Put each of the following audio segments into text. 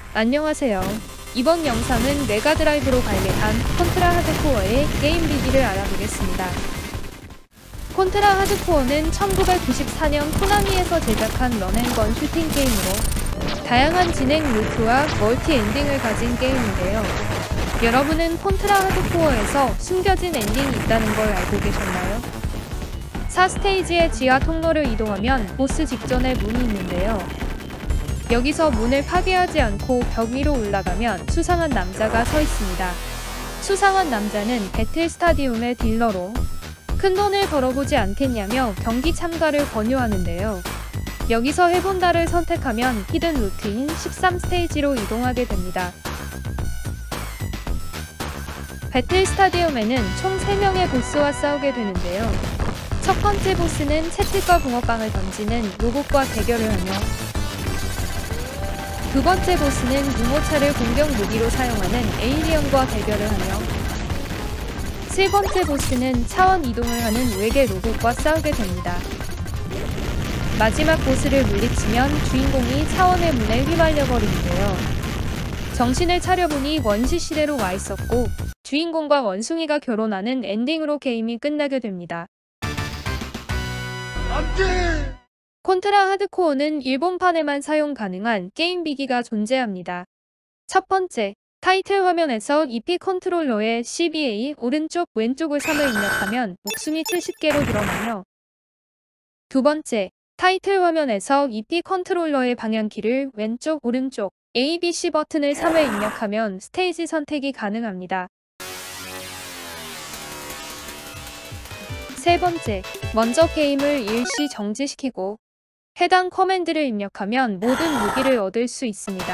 안녕하세요. 이번 영상은 메가드라이브로 발매한 콘트라 하드코어의 게임 비기를 알아보겠습니다. 콘트라 하드코어는 1994년 코나미에서 제작한 런앤건 슈팅 게임으로 다양한 진행 루트와 멀티 엔딩을 가진 게임인데요. 여러분은 콘트라 하드코어에서 숨겨진 엔딩이 있다는 걸 알고 계셨나요? 4스테이지의 지하 통로를 이동하면 보스 직전에 문이 있는데요. 여기서 문을 파괴하지 않고 벽 위로 올라가면 수상한 남자가 서 있습니다. 수상한 남자는 배틀 스타디움의 딜러로 큰 돈을 벌어보지 않겠냐며 경기 참가를 권유하는데요. 여기서 해본다를 선택하면 히든 루트인 13스테이지로 이동하게 됩니다. 배틀 스타디움에는 총 3명의 보스와 싸우게 되는데요. 첫 번째 보스는 채찍과 붕어빵을 던지는 로봇과 대결을 하며 두 번째 보스는 유모차를 공격 무기로 사용하는 에일리언과 대결을 하며 세 번째 보스는 차원 이동을 하는 외계 로봇과 싸우게 됩니다. 마지막 보스를 물리치면 주인공이 차원의 문에 휘말려 버리는데요. 정신을 차려보니 원시 시대로 와 있었고 주인공과 원숭이가 결혼하는 엔딩으로 게임이 끝나게 됩니다. 안돼! 콘트라 하드코어는 일본판에만 사용 가능한 게임 비기가 존재합니다. 첫 번째, 타이틀 화면에서 EP 컨트롤러의 CBA 오른쪽 왼쪽을 3을 입력하면 목숨이 70개로 늘어나며 두 번째, 타이틀 화면에서 EP 컨트롤러의 방향키를 왼쪽 오른쪽 ABC 버튼을 3회 입력하면 스테이지 선택이 가능합니다. 세 번째, 먼저 게임을 일시 정지시키고 해당 커맨드를 입력하면 모든 무기를 얻을 수 있습니다.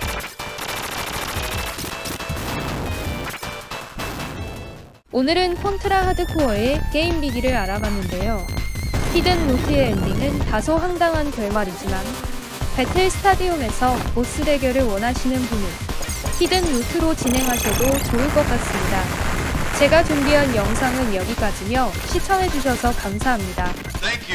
오늘은 콘트라 하드코어의 게임 비기를 알아봤는데요. 히든 루트의 엔딩은 다소 황당한 결말이지만 배틀 스타디움에서 보스 대결을 원하시는 분은 히든 루트로 진행하셔도 좋을 것 같습니다. 제가 준비한 영상은 여기까지며 시청해주셔서 감사합니다.